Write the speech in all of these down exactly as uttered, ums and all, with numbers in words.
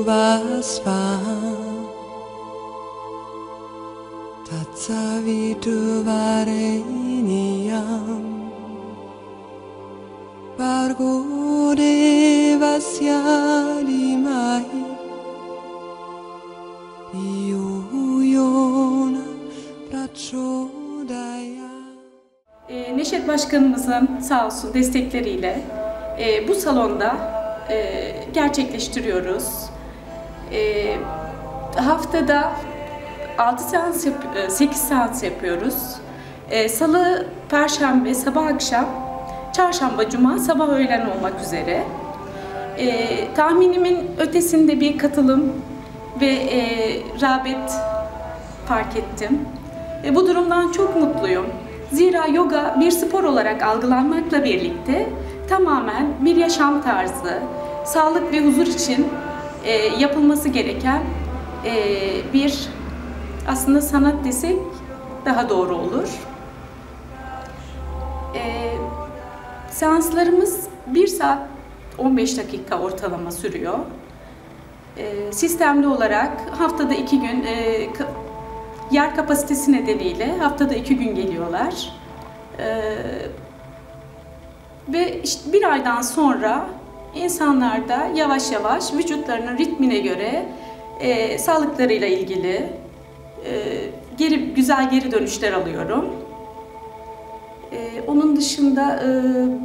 vasva tatsaviturvareniyam Bhargo devasya dhimahi dhiyo yona prachodayat. E, Neşet Başkanımızın sağ olsun destekleriyle e, bu salonda e, gerçekleştiriyoruz. E, haftada altı seans, sekiz seans yapıyoruz. E, Salı, Perşembe, sabah akşam, Çarşamba, Cuma, sabah öğlen olmak üzere. E, tahminimin ötesinde bir katılım ve e, rağbet fark ettim. E, bu durumdan çok mutluyum. Zira yoga bir spor olarak algılanmakla birlikte tamamen bir yaşam tarzı, sağlık ve huzur için e, yapılması gereken e, bir aslında sanat desek daha doğru olur. E, seanslarımız bir saat on beş dakika ortalama sürüyor. E, sistemli olarak haftada iki gün e, yer kapasitesi nedeniyle haftada iki gün geliyorlar. Ee, ve işte bir aydan sonra insanlar da yavaş yavaş vücutlarının ritmine göre e, sağlıklarıyla ilgili e, geri güzel geri dönüşler alıyorum. E, onun dışında e,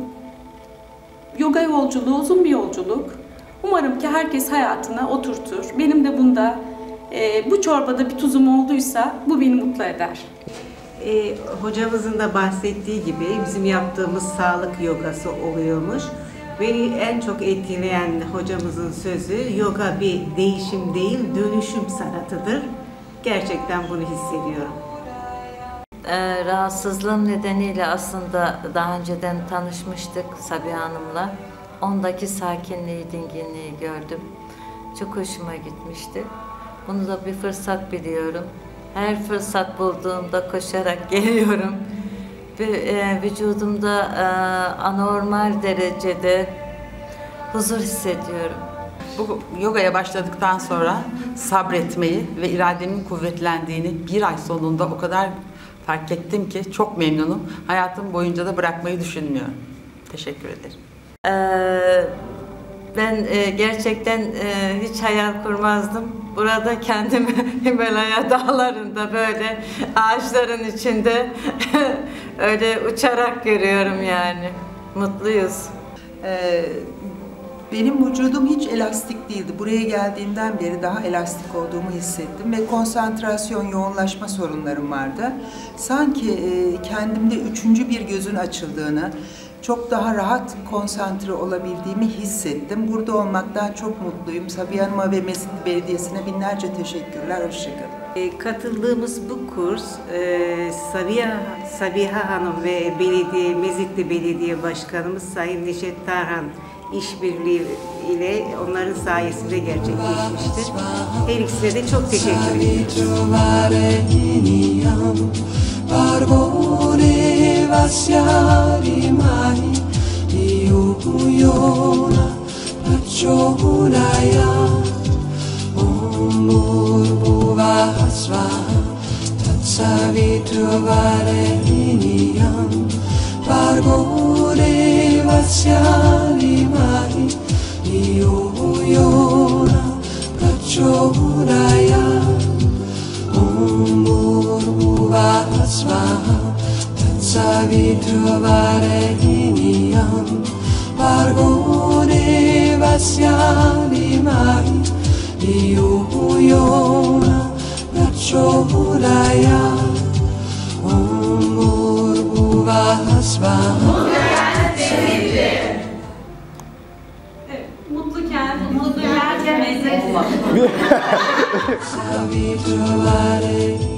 yoga yolculuğu uzun bir yolculuk. Umarım ki herkes hayatına oturtur. Benim de bunda e, bu çorbada bir tuzum olduysa bu beni mutlu eder. E, hocamızın da bahsettiği gibi bizim yaptığımız sağlık yogası oluyormuş. Beni en çok etkileyen hocamızın sözü, yoga bir değişim değil, dönüşüm sanatıdır. Gerçekten bunu hissediyorum. Ee, rahatsızlığım nedeniyle aslında daha önceden tanışmıştık Sabiha Hanım'la. Ondaki sakinliği, dinginliği gördüm. Çok hoşuma gitmişti. Bunu da bir fırsat biliyorum. Her fırsat bulduğumda koşarak geliyorum. Ve e, vücudumda e, anormal derecede huzur hissediyorum. Bu yogaya başladıktan sonra sabretmeyi ve irademin kuvvetlendiğini bir ay sonunda o kadar fark ettim ki çok memnunum. Hayatım boyunca da bırakmayı düşünmüyorum. Teşekkür ederim. Ee, ben e, gerçekten e, hiç hayal kurmazdım. Burada kendimi Himalaya dağlarında böyle ağaçların içinde öyle uçarak görüyorum yani. Mutluyuz. Ee, benim vücudum hiç elastik değildi. Buraya geldiğimden beri daha elastik olduğumu hissettim ve konsantrasyon, yoğunlaşma sorunlarım vardı. Sanki e, kendimde üçüncü bir gözün açıldığını, çok daha rahat konsantre olabildiğimi hissettim. Burada olmaktan çok mutluyum. Sabiha Hanım'a ve Mezitli Belediyesi'ne binlerce teşekkürler. Hoşçakalın. E, katıldığımız bu kurs e, Sabiha, Sabiha Hanım ve belediye, Mezitli Belediye Başkanımız Sayın Neşet Tarhan işbirliği ile onların sayesinde gerçekleşmiştir. Her ikisine de çok teşekkür ediyorum. Saviturvareniyam Bhargo devasya dhimahi dhiyo yona prachodayat Om Bhurvuvah Svaha. Evet, mutluken, mutlu yerken lezzet. Saviturvareniyam